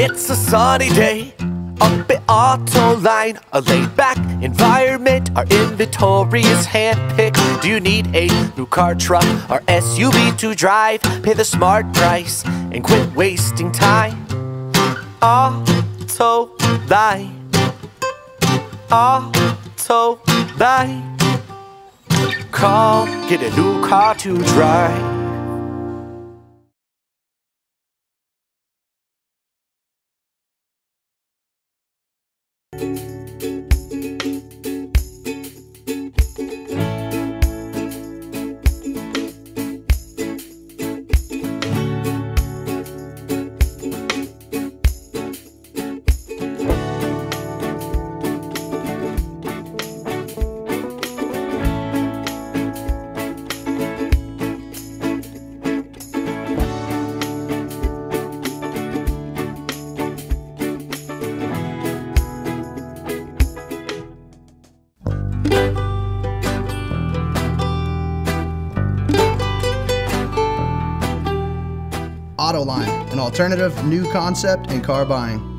It's a sunny day up at Autoline, a laid-back environment. Our inventory is hand-picked. Do you need a new car, truck, or SUV to drive? Pay the smart price and quit wasting time. Autoline, Autoline. Call, get a new car to drive. Autoline, an alternative new concept in car buying.